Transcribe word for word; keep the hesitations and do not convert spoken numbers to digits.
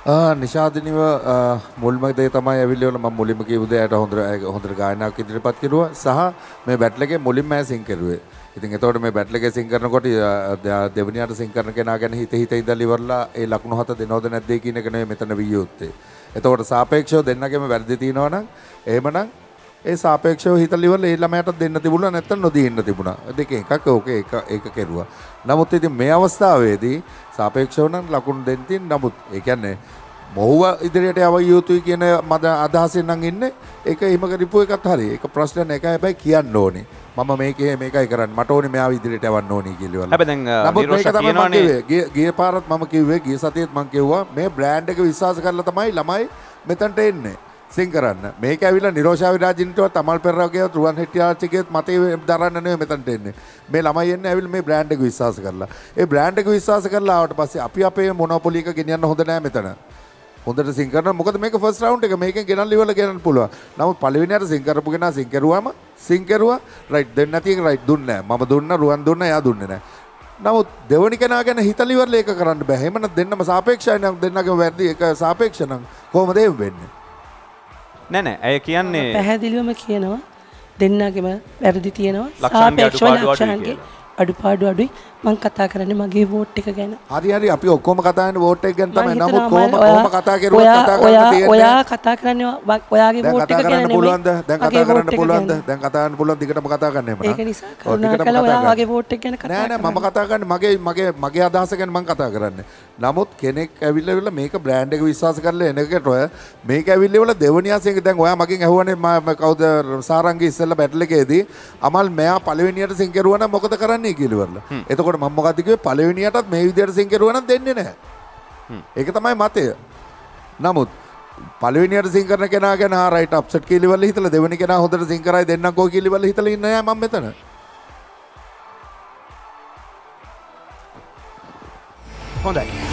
නිශාදිනීව මුල්ම දේ තමයි ඇවිල්ලා මම මුලින්ම කියපු දෙයට හොඳ හොඳට ගායනාවක් ඉදිරිපත් කරුවා සහ මේ බැටල් එකේ මුලින්ම ඇය සිං කරුවේ. ඉතින් එතකොට මේ බැටල් එකේ සිං කරනකොට දෙවනියට සිං කරන කෙනා ගැන හිත හිත ඉඳලා ඉවරලා ඒ ලකුණු හත දෙනවද නැද්ද කියන එක නෙවෙයි මෙතන විය යුත්තේ. එතකොට සාපේක්ෂව දෙන්නගෙම වැරදි තියෙනවා නම් එහෙමනම් ඒ සාපේක්ෂව හිතලා ඉවරලා ඒ ළමයාට දෙන්න තිබුණා නැත්නම් නොදී ඉන්න තිබුණා. දෙකෙන් එකක් ඕකේ එක ඒක කෙරුවා. නමුත් ඉතින් මේ අවස්ථාවේදී සාපේක්ෂව නම් ලකුණු දෙන්න තියෙන නමුත් ඒ කියන්නේ මොහුව ඉදිරියට යව යුතුයි කියන මද අදහසෙන් නම් ඉන්නේ. ඒක එහෙම කරපු එකත් හරි. ඒක ප්‍රශ්න නෑ. ඒකයි හැබැයි කියන්න ඕනේ. මම මේකේ මේකයි කරන්නේ. මට ඕනේ මෙයාව ඉදිරියට යවන්න ඕනේ කියලා. හැබැයි දැන් නිරෝෂ කියනවනේ ගිය පාරත් මම කිව්වේ ගිය සතියේත් මම කිව්වා මේ බ්‍රෑන්ඩ් එක විශ්වාස කරලා තමයි ළමයි මෙතනට එන්නේ. සිං කරන්න. මේක ඇවිල්ලා නිරෝෂා විරාජින්ටවත් අමල් පෙරේරාගේවත් රුවන් හෙට්ටිආච්චිගේත් මතේ දරන්න නෙවෙයි මෙතනට එන්නේ. මේ ළමයි එන්නේ ඇවිල්ලා මේ බ්‍රෑන්ඩ් එක විශ්වාස කරලා. ඒ බ්‍රෑන්ඩ් එක විශ්වාස කරලා ආවට පස්සේ අපි අපේ මොනොපොලි එක ගෙනියන්න හොඳ නෑ මෙතන. හොඳට සිං කරනවා. මොකද මේක ෆස්ට් රවුන්ඩ් එක මේකෙන් ගෙනල්ලා ඉවරලා ගෙනන්න පුළුවන්. නමුත් පළවෙනියට සිං කරපු කෙනා සිං කරුවාම සිං කරුවා රයිට් දෙන්න නැති එක රයිට් දුන්නේ නෑ. මම දුන්නා රුවන් දුන්නා එයා දුන්නේ නෑ. නමුත් දෙවනි කෙනා ගැන හිතලා ඉවරලා ඒක කරන්න බෑ. එහෙම නැත්නම් දෙන්නම සාපේක්ෂයි නම් දෙන්නගේම වැරදි ඒක සාපේක්ෂ නම් කොහොමද එහෙම වෙන්නේ? නෑ නෑ ඇය කියන්නේ පැහැදිලිවම කියනවා දෙන්නගේම වැරදි තියෙනවා සාපේක්ෂව ලක්ෂණන්ගේ අඩුපාඩු අඩුයි මම කතා කරන්නේ මගේ වෝට් එක ගැන. හරි හරි අපි ඔක්කොම කතා කරන්නේ වෝට් එක ගැන තමයි. නමුත් කොහොම කොහොම කතා කරුවත් කතා කරන්න තියෙන්නේ. ඔයා කතා කරන්නේ ඔයාගේ වෝට් එක ගැන නෙමෙයි. දැන් කතා කරන්න පුළුවන්ද? දැන් කතා කරන්න පුළුවන් දිගටම කතා කරන්න එමු. ඒක නිසා කරුණාකරලා ඔයාගේ වෝට් එක ගැන කතා කරන්න. නෑ නෑ මම කතා කරන්නේ මගේ මගේ මගේ අදහස ගැන මම කතා කරන්නේ. නමුත් කෙනෙක් ඇවිල්ලා ඉවරලා මේක බ්‍රෑන්ඩ් එක විශ්වාස කරලා එනකට ඔය මේක ඇවිල්ලා ඉවරලා දෙවනියාසෙන් දැන් ඔයා මගෙන් අහුවනේ මම කවුද සාරංගි ඉස්සෙල්ලා බැටල් එකේදී අමල් මෙයා පළවෙනියට සිං කරුවා නම් මොකද කරන්නේ කියලා ඉවරලා. එතකොට මම මොකද කිව්වේ පළවෙනියටත් මේ විදියට සිං කරුවා නම් දෙන්නේ නැහැ. ඒක තමයි මතය. නමුත් පළවෙනියට සිං කරන කෙනා ගැන ආ රයිට් අප්සෙට් කියලා ඉවරලා හිතලා දෙවෙනි කෙනා හොඳට සිං කරයි දෙන්නකෝ කියලා ඉවරලා හිතලා ඉන්නේ නැහැ මම මෙතන. හොඳයි.